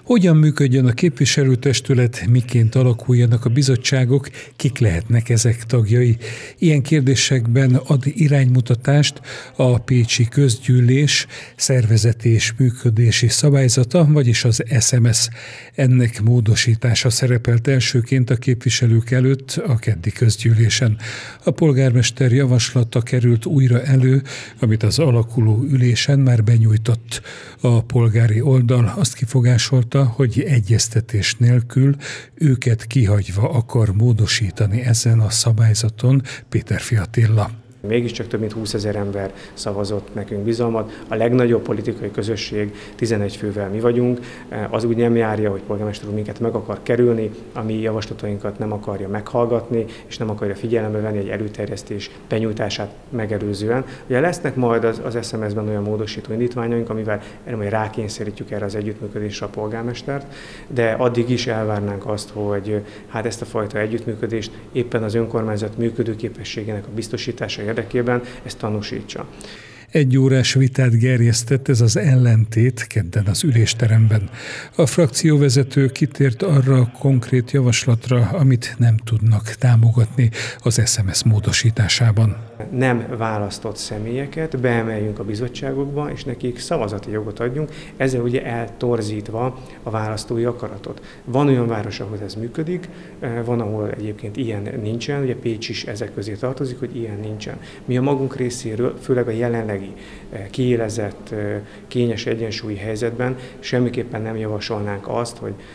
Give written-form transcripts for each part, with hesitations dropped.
Hogyan működjön a képviselőtestület, miként alakuljanak a bizottságok, kik lehetnek ezek tagjai? Ilyen kérdésekben ad iránymutatást a Pécsi Közgyűlés szervezeti és működési szabályzata, vagyis az SMS. Ennek módosítása szerepelt elsőként a képviselők előtt a keddi közgyűlésen. A polgármester javaslata került újra elő, amit az alakuló ülésen már benyújtott. A polgári oldal azt kifogásolta, hogy egyeztetés nélkül őket kihagyva akar módosítani ezen a szabályzaton Péterfi Attila. Mégiscsak több mint 20 000 ember szavazott nekünk bizalmat. A legnagyobb politikai közösség 11 fővel mi vagyunk. Az úgy nem járja, hogy polgármester úr minket meg akar kerülni, a mi javaslatainkat nem akarja meghallgatni, és nem akarja figyelembe venni egy előterjesztés benyújtását megelőzően. Ugye lesznek majd az SMS-ben olyan módosító indítványaink, amivel majd rákényszerítjük erre az együttműködésre a polgármestert, de addig is elvárnánk azt, hogy hát ezt a fajta együttműködést éppen az önkormányzat működőképességének a biztosítása érdekében ezt tanúsítsa. Egy órás vitát gerjesztett ez az ellentét kedden az ülésteremben. A frakcióvezető kitért arra a konkrét javaslatra, amit nem tudnak támogatni az SMS módosításában. Nem választott személyeket beemeljünk a bizottságokba, és nekik szavazati jogot adjunk, ezzel ugye eltorzítva a választói akaratot. Van olyan város, ahol ez működik, van, ahol egyébként ilyen nincsen, ugye Pécs is ezek közé tartozik, hogy ilyen nincsen. Mi a magunk részéről, főleg a jelenlegi kiélezett, kényes egyensúlyi helyzetben semmiképpen nem javasolnánk azt,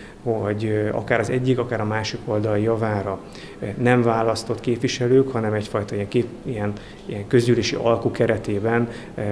hogy akár az egyik, akár a másik oldal javára nem választott képviselők, hanem egyfajta ilyen közgyűlési alkú keretében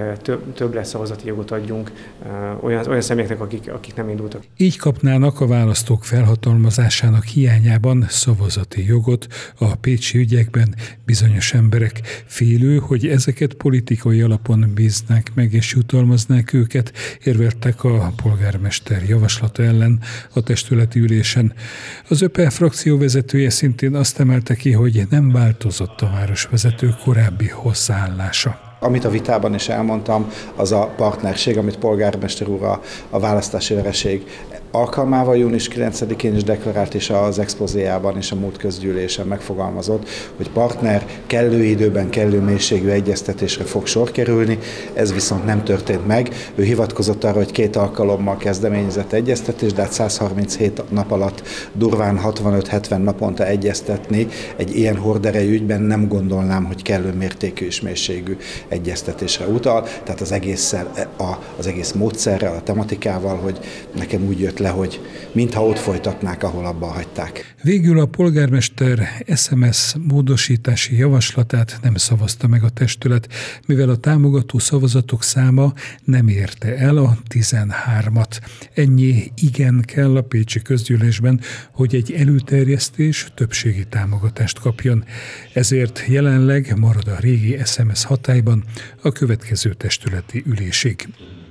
több szavazati jogot adjunk olyan személyeknek, akik nem indultak. Így kapnának a választók felhatalmazásának hiányában szavazati jogot a pécsi ügyekben bizonyos emberek. Félő, hogy ezeket politikai alapon bíznák meg és jutalmaznák őket, érveltek a polgármester javaslata ellen a testületi ülésen. Az ÖPE frakció vezetője szintén azt emelte ki, hogy nem változott a városvezető korábbi hozzáállása. Amit a vitában is elmondtam, az a partnerség, amit polgármester úr a választási vereség alkalmával június 9-én is deklarált, és az expozéjában és a múlt közgyűlésen megfogalmazott, hogy partner kellő időben, kellő mélységű egyeztetésre fog sor kerülni, ez viszont nem történt meg. Ő hivatkozott arra, hogy 2 alkalommal kezdeményezett egyeztetés, de hát 137 nap alatt durván 65-70 naponta egyeztetni egy ilyen horderejű ügyben nem gondolnám, hogy kellő mértékű és mélységű egyeztetésre utal, tehát az egész módszerrel, a tematikával, hogy nekem úgy jött le, hogy mintha ott folytatnák, ahol abba hagyták. Végül a polgármester SMS módosítási javaslatát nem szavazta meg a testület, mivel a támogató szavazatok száma nem érte el a 13-at. Ennyi igen kell a pécsi közgyűlésben, hogy egy előterjesztés többségi támogatást kapjon. Ezért jelenleg marad a régi SMS hatályban a következő testületi ülésig.